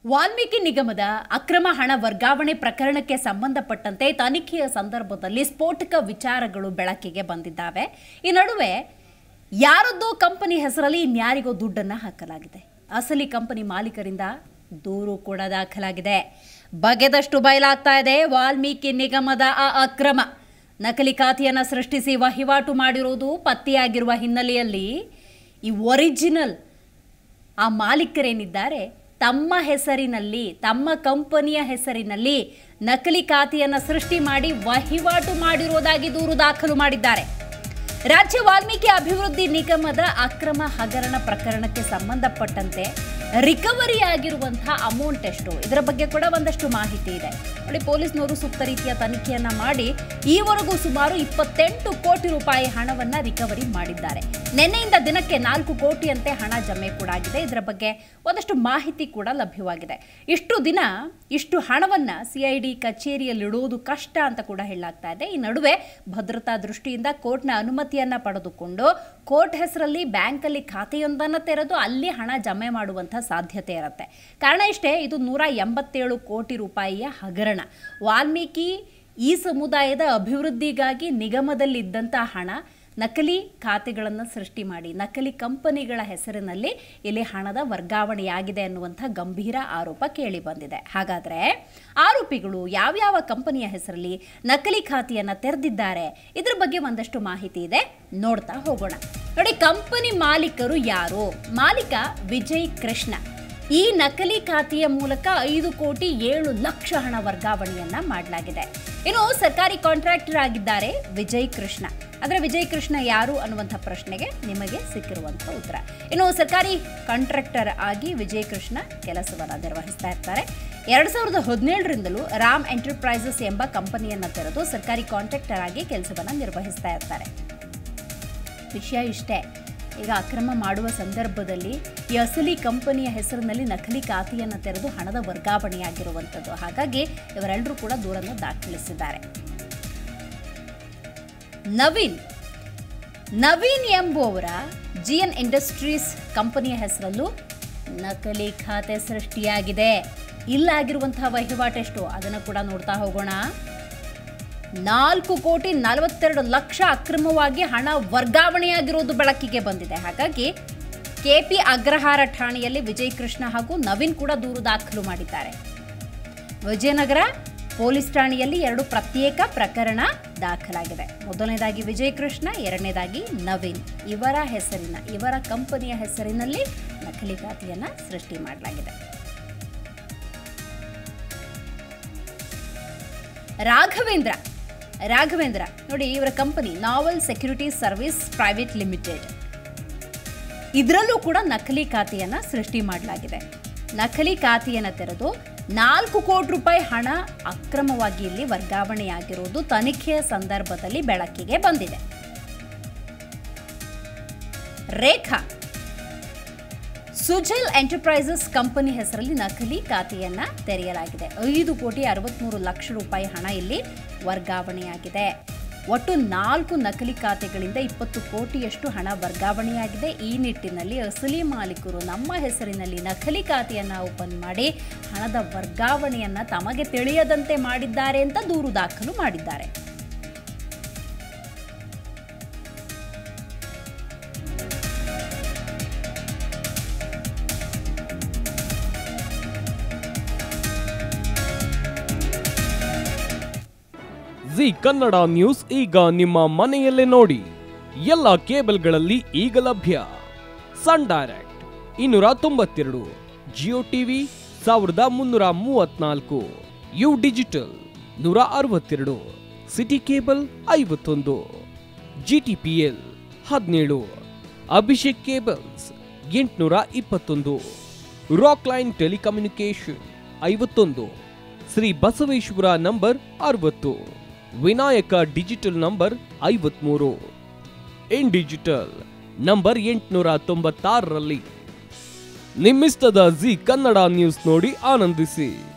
ವಾಲ್ಮೀಕಿ ನಿಗಮದ ಅಕ್ರಮ ಹಣ ವರ್ಗಾವಣೆ ಪ್ರಕರಣಕ್ಕೆ ಸಂಬಂಧಪಟ್ಟಂತೆ ತನಿಖೆಯ ಸಂದರ್ಭದಲ್ಲಿ ಸ್ಫೋಟಕ ವಿಚಾರಗಳು ಬೆಳಕಿಗೆ ಬಂದಿದ್ದಾವೆ. ಈ ನಡುವೆ ಯಾರದ್ದೋ ಕಂಪನಿ ಹೆಸರಲ್ಲಿ ಇನ್ಯಾರಿಗೋ ದುಡ್ಡನ್ನು ಹಾಕಲಾಗಿದೆ. ಅಸಲಿ ಕಂಪನಿ ಮಾಲೀಕರಿಂದ ದೂರು ಕೂಡ ದಾಖಲಾಗಿದೆ. ಬಗೆದಷ್ಟು ಬಯಲಾಗ್ತಾ ಇದೆ ವಾಲ್ಮೀಕಿ ನಿಗಮದ ಆ ಅಕ್ರಮ. ನಕಲಿ ಖಾತೆಯನ್ನು ಸೃಷ್ಟಿಸಿ ವಹಿವಾಟು ಮಾಡಿರುವುದು ಪತ್ತೆಯಾಗಿರುವ ಹಿನ್ನೆಲೆಯಲ್ಲಿ ಈ ಒರಿಜಿನಲ್ ಆ ಮಾಲೀಕರೇನಿದ್ದಾರೆ ತಮ್ಮ ಹೆಸರಿನಲ್ಲಿ, ತಮ್ಮ ಕಂಪನಿಯ ಹೆಸರಿನಲ್ಲಿ ನಕಲಿ ಖಾತೆಯನ್ನು ಸೃಷ್ಟಿ ಮಾಡಿ ವಹಿವಾಟು ಮಾಡಿರುವುದಾಗಿ ದೂರು ದಾಖಲು ಮಾಡಿದ್ದಾರೆ. ರಾಜ್ಯ ವಾಲ್ಮೀಕಿ ಅಭಿವೃದ್ಧಿ ನಿಗಮದ ಅಕ್ರಮ ಹಗರಣ ಪ್ರಕರಣಕ್ಕೆ ಸಂಬಂಧಪಟ್ಟಂತೆ ರಿಕವರಿ ಆಗಿರುವಂತಹ ಅಮೌಂಟ್ ಎಷ್ಟು, ಇದರ ಬಗ್ಗೆ ಕೂಡ ಒಂದಷ್ಟು ಮಾಹಿತಿ ಇದೆ ನೋಡಿ. ಪೊಲೀಸ್ನವರು ಸೂಕ್ತ ರೀತಿಯ ತನಿಖೆಯನ್ನ ಮಾಡಿ ಈವರೆಗೂ ಸುಮಾರು 28 ಕೋಟಿ ರೂಪಾಯಿ ಹಣವನ್ನ ರಿಕವರಿ ಮಾಡಿದ್ದಾರೆ. ನಿನ್ನೆಯಿಂದ ದಿನಕ್ಕೆ 4 ಕೋಟಿಯಂತೆ ಹಣ ಜಮೆ ಕೂಡ ಆಗಿದೆ. ಇದರ ಬಗ್ಗೆ ಒಂದಷ್ಟು ಮಾಹಿತಿ ಕೂಡ ಲಭ್ಯವಾಗಿದೆ. ಇಷ್ಟು ದಿನ ಇಷ್ಟು ಹಣವನ್ನ ಸಿಐಡಿ ಕಚೇರಿಯಲ್ಲಿಡುವುದು ಕಷ್ಟ ಅಂತ ಕೂಡ ಹೇಳಲಾಗ್ತಾ ಇದೆ. ಈ ನಡುವೆ ಭದ್ರತಾ ದೃಷ್ಟಿಯಿಂದ ಕೋರ್ಟ್ನ ಅನುಮತಿಯನ್ನ ಪಡೆದುಕೊಂಡು ಕೋರ್ಟ್ ಹೆಸರಲ್ಲಿ ಬ್ಯಾಂಕಲ್ಲಿ ಖಾತೆಯೊಂದನ್ನು ತೆರೆದು ಅಲ್ಲಿ ಹಣ ಜಮೆ ಮಾಡುವಂಥ ಸಾಧ್ಯತೆ ಇರುತ್ತೆ. ಕಾರಣ ಇಷ್ಟೇ, ಇದು 187 ಕೋಟಿ ರೂಪಾಯಿಯ ಹಗರಣ. ವಾಲ್ಮೀಕಿ ಈ ಸಮುದಾಯದ ಅಭಿವೃದ್ಧಿಗಾಗಿ ನಿಗಮದಲ್ಲಿದ್ದಂಥ ಹಣ ನಕಲಿ ಖಾತೆಗಳನ್ನು ಸೃಷ್ಟಿ ಮಾಡಿ ನಕಲಿ ಕಂಪನಿಗಳ ಹೆಸರಿನಲ್ಲಿ ಇಲ್ಲಿ ಹಣದ ವರ್ಗಾವಣೆಯಾಗಿದೆ ಅನ್ನುವಂಥ ಗಂಭೀರ ಆರೋಪ ಕೇಳಿ ಬಂದಿದೆ. ಹಾಗಾದರೆ ಆರೋಪಿಗಳು ಯಾವ್ಯಾವ ಕಂಪನಿಯ ಹೆಸರಲ್ಲಿ ನಕಲಿ ಖಾತೆಯನ್ನು ತೆರೆದಿದ್ದಾರೆ, ಇದ್ರ ಬಗ್ಗೆ ಒಂದಷ್ಟು ಮಾಹಿತಿ ಇದೆ, ನೋಡ್ತಾ ಹೋಗೋಣ. ನೋಡಿ, ಕಂಪನಿ ಮಾಲೀಕರು ಯಾರು? ಮಾಲೀಕ ವಿಜಯ್ ಕೃಷ್ಣ. ಈ ನಕಲಿ ಖಾತೆಯ ಮೂಲಕ 5 ಕೋಟಿ 7 ಲಕ್ಷ ಹಣ ವರ್ಗಾವಣೆಯನ್ನ ಮಾಡಲಾಗಿದೆ. ಇನ್ನು ಸರ್ಕಾರಿ ಕಾಂಟ್ರಾಕ್ಟರ್ ಆಗಿದ್ದಾರೆ ವಿಜಯ್ ಕೃಷ್ಣ. ಆದರೆ ವಿಜಯ್ ಕೃಷ್ಣ ಯಾರು ಅನ್ನುವಂಥ ಪ್ರಶ್ನೆಗೆ ನಿಮಗೆ ಸಿಕ್ಕಿರುವಂಥ ಉತ್ತರ. ಇನ್ನು ಸರ್ಕಾರಿ ಕಾಂಟ್ರಾಕ್ಟರ್ ಆಗಿ ವಿಜಯ್ ಕೃಷ್ಣ ಕೆಲಸವನ್ನು ನಿರ್ವಹಿಸ್ತಾ ಇರ್ತಾರೆ. 2017ರಿಂದಲೂ ರಾಮ್ ಎಂಟರ್ಪ್ರೈಸಸ್ ಎಂಬ ಕಂಪನಿಯನ್ನು ತೆರೆದು ಸರ್ಕಾರಿ ಕಾಂಟ್ರಾಕ್ಟರ್ ಆಗಿ ಕೆಲಸವನ್ನು ನಿರ್ವಹಿಸ್ತಾ ಇರ್ತಾರೆ. ವಿಷಯ ಇಷ್ಟೇ, ಈಗ ಅಕ್ರಮ ಮಾಡುವ ಸಂದರ್ಭದಲ್ಲಿ ಈ ಅಸಲಿ ಕಂಪನಿಯ ಹೆಸರಿನಲ್ಲಿ ನಕಲಿ ಖಾತೆಯನ್ನು ತೆರೆದು ಹಣದ ವರ್ಗಾವಣೆಯಾಗಿರುವಂಥದ್ದು. ಹಾಗಾಗಿ ಇವರೆಲ್ಲರೂ ಕೂಡ ದೂರನ್ನು ದಾಖಲಿಸಿದ್ದಾರೆ. ನವೀನ್ ಎಂಬುವವರ ಜಿಎನ್ ಇಂಡಸ್ಟ್ರೀಸ್ ಕಂಪನಿಯ ಹೆಸರಲ್ಲೂ ನಕಲಿ ಖಾತೆ ಸೃಷ್ಟಿಯಾಗಿದೆ. ಇಲ್ಲಾಗಿರುವಂತಹ ವಹಿವಾಟೆಷ್ಟು ಅದನ್ನು ಕೂಡ ನೋಡ್ತಾ ಹೋಗೋಣ. 4 ಕೋಟಿ 42 ಲಕ್ಷ ಅಕ್ರಮವಾಗಿ ಹಣ ವರ್ಗಾವಣೆಯಾಗಿರುವುದು ಬೆಳಕಿಗೆ ಬಂದಿದೆ. ಹಾಗಾಗಿ ಕೆಪಿ ಅಗ್ರಹಾರ ಠಾಣೆಯಲ್ಲಿ ವಿಜಯ್ ಕೃಷ್ಣ ಹಾಗೂ ನವೀನ್ ಕೂಡ ದೂರು ದಾಖಲು ಮಾಡಿದ್ದಾರೆ. ವಿಜಯನಗರ ಪೊಲೀಸ್ ಠಾಣೆಯಲ್ಲಿ 2 ಪ್ರತ್ಯೇಕ ಪ್ರಕರಣ ದಾಖಲಾಗಿದೆ. ಮೊದಲನೇದಾಗಿ ವಿಜಯ್ ಕೃಷ್ಣ, ಎರಡನೇದಾಗಿ ನವೀನ್. ಇವರ ಕಂಪನಿಯ ಹೆಸರಿನಲ್ಲಿ ನಕಲಿ ಖಾತೆಯನ್ನು ಸೃಷ್ಟಿ ಮಾಡಲಾಗಿದೆ. ರಾಘವೇಂದ್ರ ನೋಡಿ, ಇವರ company Naval securities service private limited. ಇದರಲ್ಲೂ ಕೂಡ ನಕಲಿ ಖಾತೆಯನ್ನು ಸೃಷ್ಟಿ ಮಾಡಲಾಗಿದೆ. ನಕಲಿ ಖಾತೆಯನ್ನು ತೆರೆದು 4 ಕೋಟಿ ರೂಪಾಯಿ ಹಣ ಅಕ್ರಮವಾಗಿ ಇಲ್ಲಿ ವರ್ಗಾವಣೆಯಾಗಿರುವುದು ತನಿಖೆಯ ಸಂದರ್ಭದಲ್ಲಿ ಬೆಳಕಿಗೆ ಬಂದಿದೆ. ರೇಖಾ ಸುಜಲ್ ಎಂಟರ್ಪ್ರೈಸಸ್ ಕಂಪನಿ ಹೆಸರಲ್ಲಿ ನಕಲಿ ಖಾತೆಯನ್ನ ತೆರೆಯಲಾಗಿದೆ. 5 ಕೋಟಿ 63 ಲಕ್ಷ ರೂಪಾಯಿ ಹಣ ಇಲ್ಲಿ ವರ್ಗಾವಣೆಯಾಗಿದೆ. ಒಟ್ಟು 4 ನಕಲಿ ಖಾತೆಗಳಿಂದ 20 ಕೋಟಿಯಷ್ಟು ಹಣ ವರ್ಗಾವಣೆಯಾಗಿದೆ. ಈ ನಿಟ್ಟಿನಲ್ಲಿ ಅಸಲಿ ಮಾಲೀಕರು ನಮ್ಮ ಹೆಸರಿನಲ್ಲಿ ನಕಲಿ ಖಾತೆಯನ್ನ ಓಪನ್ ಮಾಡಿ ಹಣದ ವರ್ಗಾವಣೆಯನ್ನ ತಮಗೆ ತಿಳಿಯದಂತೆ ಮಾಡಿದ್ದಾರೆ ಅಂತ ದೂರು ದಾಖಲು ಮಾಡಿದ್ದಾರೆ. ಜಿ ಕನ್ನಡ ನ್ಯೂಸ್ ಈಗ ನಿಮ್ಮ ಮನೆಯಲ್ಲೇ ನೋಡಿ. ಎಲ್ಲ ಕೇಬಲ್ಗಳಲ್ಲಿ ಈಗ ಲಭ್ಯ. Sun Direct 292, Jio TV 1334, U digital 162, city cable 51, GTPL 17, Abhishek cables 821, rock line telecommunication 51, Shri Basaveshwara number 60, Vinayaka digital number 53, in digital number 896ರಲ್ಲಿ. ನಿಮ್ಮಿಷ್ಟದ ಜಿ ಕನ್ನಡ ನ್ಯೂಸ್ ನೋಡಿ ಆನಂದಿಸಿ.